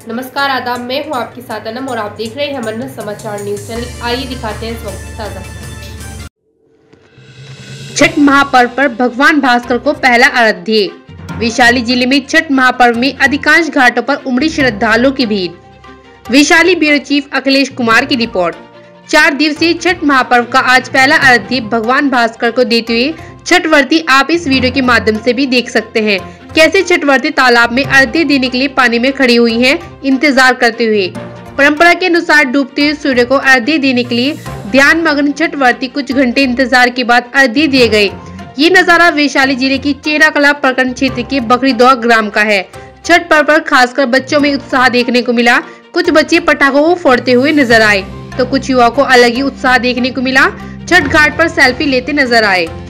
नमस्कार आदाब, मैं हूं आपके साथ अनम और आप देख रहे हैं मन्नत समाचार न्यूज चैनल। आइए दिखाते हैं इस वक्त ताजा। छठ महापर्व पर भगवान भास्कर को पहला आराध्य। वैशाली जिले में छठ महापर्व में अधिकांश घाटों पर उमड़ी श्रद्धालुओं की भीड़। वैशाली ब्यूरो चीफ अखिलेश कुमार की रिपोर्ट। 4 दिवसीय छठ महापर्व का आज पहला आराध्य भगवान भास्कर को देते हुए छठव्रती आप इस वीडियो के माध्यम से भी देख सकते हैं कैसे छठव्रती तालाब में आरती देने के लिए पानी में खड़ी हुई हैं, इंतजार करते हुए। परंपरा के अनुसार डूबते हुए सूर्य को आरती देने के लिए ध्यान मग्न छठव्रती कुछ घंटे इंतजार के बाद आरती दिए गए। ये नजारा वैशाली जिले की चेराकला प्रखंड क्षेत्र के बकरीदौर ग्राम का है। छठ पर्व पर खासकर बच्चों में उत्साह देखने को मिला। कुछ बच्चे पटाखों को फोड़ते हुए नजर आए तो कुछ युवाओं को अलग ही उत्साह देखने को मिला। छठ घाट पर सेल्फी लेते नजर आए।